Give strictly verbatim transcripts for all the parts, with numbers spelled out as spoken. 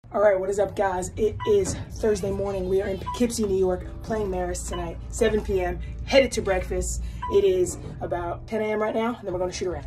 All right, what is up, guys? It is Thursday morning. We are in Poughkeepsie, New York, playing Marist tonight, seven p m Headed to breakfast. It is about ten a m right now, and then we're going to shoot around.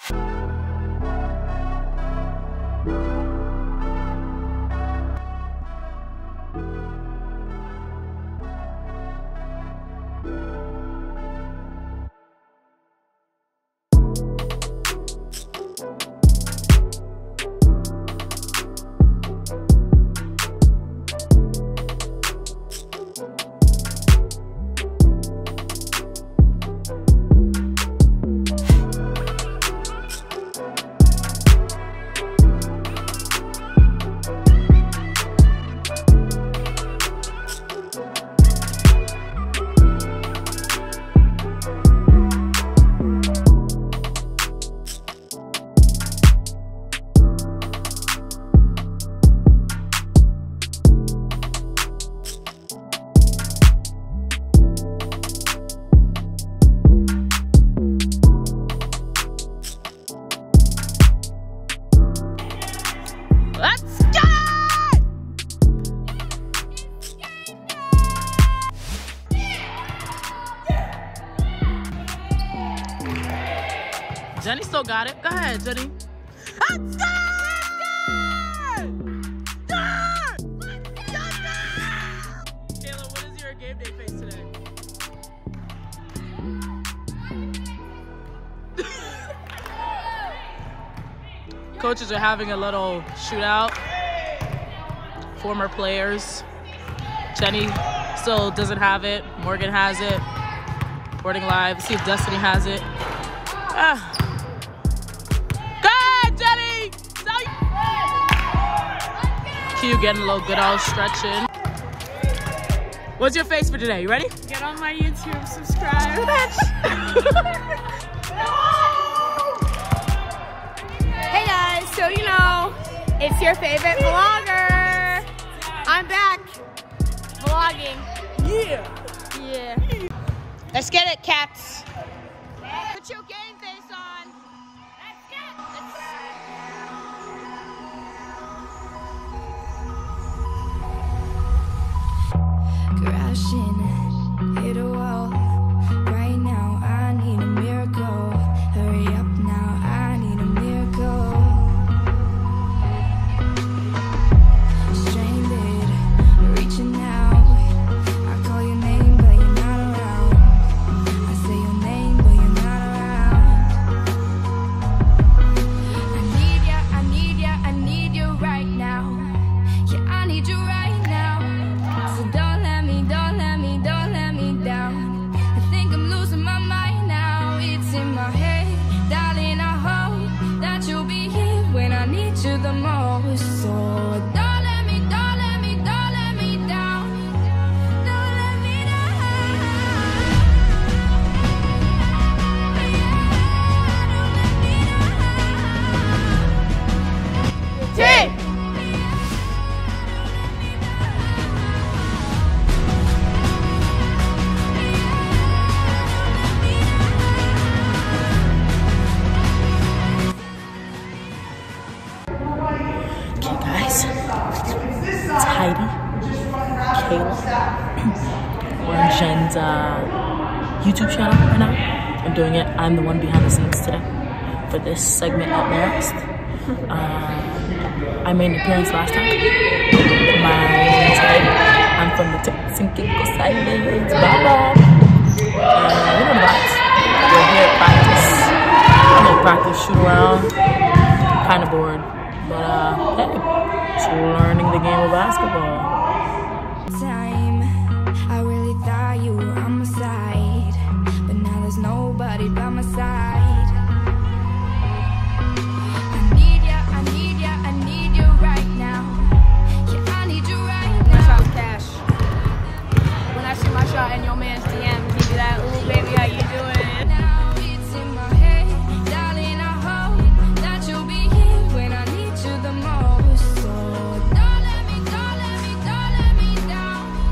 Jenny still got it. Go ahead, Jenny. Let's go! Kayla, what is your game day face today? Coaches are having a little shootout. Former players. Jenny still doesn't have it. Morgan has it. Reporting live. Let's see if Destiny has it. Ah. Q getting a little good old stretching. What's your face for today? You ready? Get on my YouTube, subscribe. Hey guys, so you know, it's your favorite vlogger. I'm back vlogging. Yeah. Yeah. Let's get it, cats. Put your game face on. Let's get it. Let's crashing, hit a wall. Right now, I need a miracle. Hurry up now, I need a miracle. Stranded, reaching out. I call your name, but you're not around. I say your name, but you're not around. I need ya, I need ya, I need you right now. Yeah, I need you right now. So don't let me, don't let me, don't let me down. I think I'm losing my mind now. It's in my head, darling. I hope that you'll be here when I need you the most. So don't let me, don't let me, don't let me down. Don't let me down. Yeah, don't let me down. Team! Heidi, Kayla, we're on Jen's uh, YouTube channel right now. I'm doing it. I'm the one behind the scenes today for this segment at Marist. Uh, I made an appearance last time. My name's Heidi. I'm from the Tinkinkle Silence. Baba. And you know the vibes. We're here at practice. I'm gonna practice, shoot around. Kind of bored, but uh, hey. Learning the game of basketball. Time, I really thought you were on my side, but now there's nobody by my side. I need ya, I need ya, I need you right now. Yeah, I need you right now. My shot's cash. When I shoot my shot in your man's D M, he be like, ooh, baby, how you doing? Now it's in my head, darling. I hope that you'll be here when I need you the most. So don't let me, don't let me, don't let me down.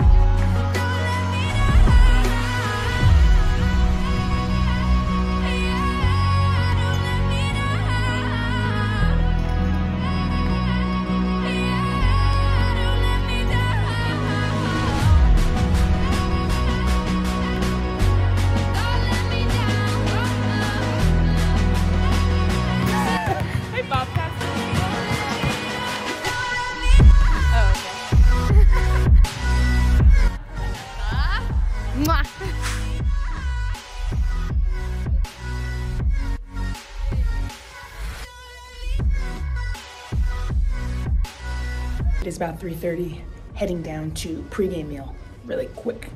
is about three thirty, heading down to pregame meal really quick.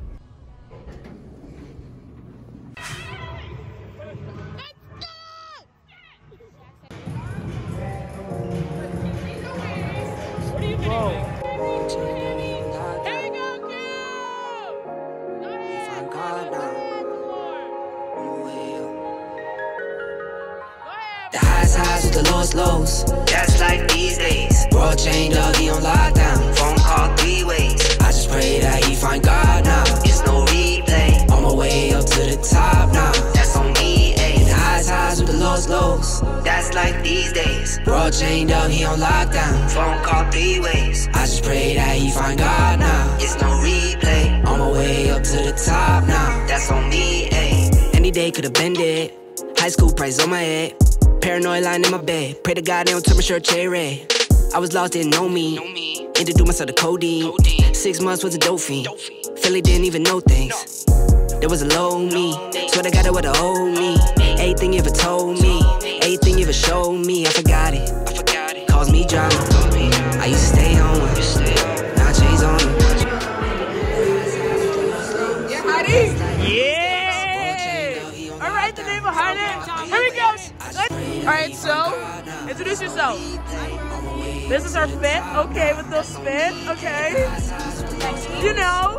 Highs with the lowest lows. That's like these days. World chained up, he on lockdown. Phone call three ways. I just pray that he find God now. It's no replay. On my way up to the top now. That's on me, ayy. The highs, highs with the lowest lows. That's like these days. World chained up, he on lockdown. Phone call three ways. I just pray that he find God now. It's no replay. On my way up to the top now. That's on me, ayy. Any day could've been dead. High school price on my head. Paranoid lying in my bed. Pray to God they don't turn my shirt cherry red. I was lost, didn't know me. Introduced myself to codeine. Six months was a dope fiend. Philly didn't even know things. There was a low me. Swear to God it would've owed me. Everything you ever told me. Everything you ever showed me. I forgot it. I forgot it. Caused me drama. I used to stay on one. Now I change on them. Yeah! Alright, the name behind it. Here we go. Alright, so, introduce yourself. This is our fit. Okay, with the spit. Okay. You know.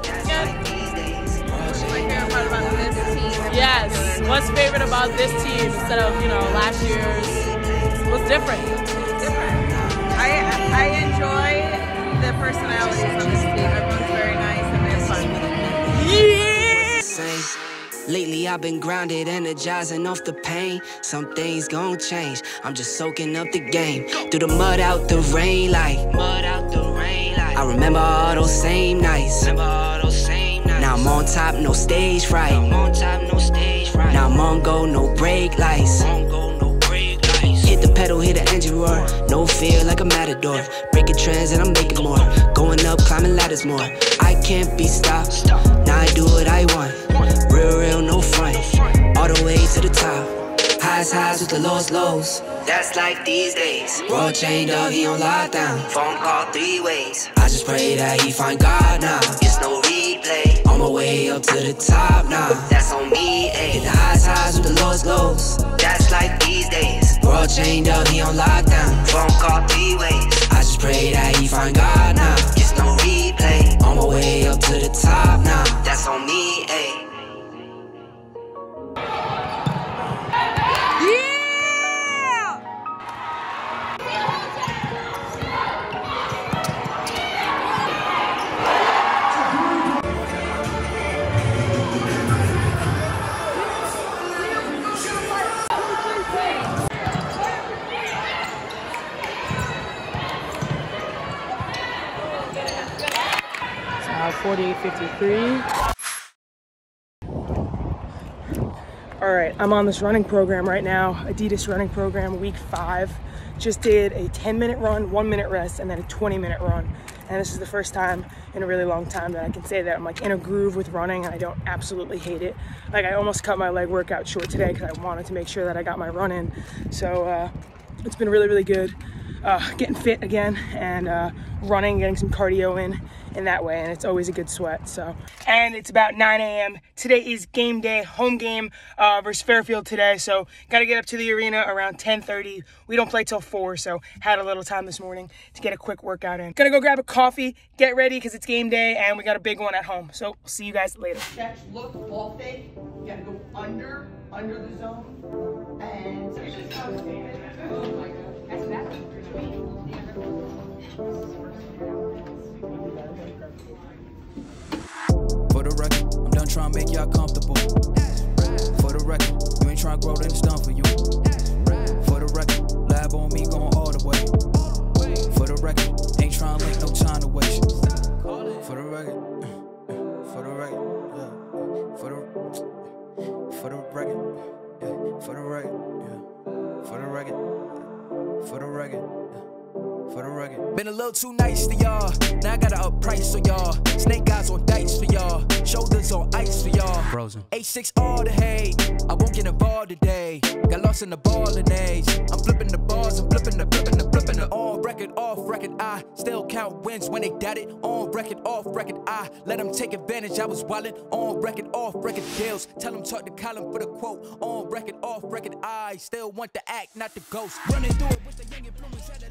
Yes. What's favorite about this team instead of, you know, last year's? What's different? I I enjoy the personalities on this team. Everyone's very nice and they have fun. Yeah! Lately I've been grounded, energizing off the pain. Some things gon' change. I'm just soaking up the game. Through the mud, out the rain, like mud out the rain, like I remember all those same nights. Remember all those same nights. Now I'm on top, no stage fright. Now I'm on top, no stage fright. Now I'm on go, no brake lights. On go, no brake lights. Hit the pedal, hit the engine roar. No fear like a matador. Breaking trends and I'm making more. Going up, climbing ladders more. I can't be stopped. Now I do what I want. Real, real, no front. All the way to the top. Highs, highs with the lowest lows. That's like these days. World chained up, he on lockdown. Phone call three ways. I just pray that he find God now. It's no replay. On my way up to the top now. That's on me, ayy. Hit the highs, highs with the lowest lows. That's like these days. World chained up, he on lockdown. Phone call three ways. I just pray that he find God now. It's no replay. On my way up to the top now. That's on me, ayy. forty-eight fifty-three. All right, I'm on this running program right now, Adidas running program, week five. Just did a ten minute run, one minute rest, and then a twenty minute run. And this is the first time in a really long time that I can say that I'm like in a groove with running and I don't absolutely hate it. Like I almost cut my leg workout short today because I wanted to make sure that I got my run in. So uh, it's been really, really good. Uh, getting fit again and uh, running, getting some cardio in in that way, and it's always a good sweat. So, and it's about nine A M Today is game day, home game uh, versus Fairfield today. So, got to get up to the arena around ten thirty. We don't play till four, so had a little time this morning to get a quick workout in. Gonna go grab a coffee, get ready because it's game day, and we got a big one at home. So, see you guys later. Catch, look, ball fake. You gotta go under, under the zone, and. Oh my God. That's that's For the record, I'm done trying to make y'all comfortable. For the record, you ain't trying to grow, then it's done for you. For the record, lab on me going all the way. For the record, ain't trying to link, no time to waste. For the record, for the record, yeah. For the, for the record, yeah. For the record, yeah. For the record, for the record. For the record. Been a little too nice to y'all. Now I gotta up price for y'all. Snake eyes on dice for y'all. Shoulders on ice for y'all. Frozen. Ep six all the hate. I won't get involved today. Got lost in the ball and age. I'm flipping the balls. I'm flipping the flipping the flipping the all record. record, off record, I still count wins when they doubt it. On record, off record, I let them take advantage. I was wildin'. On record, off record deals. Tell them talk to Colin for the quote. On record, off record, I still want the act, not the ghost. Running through it with the young influence.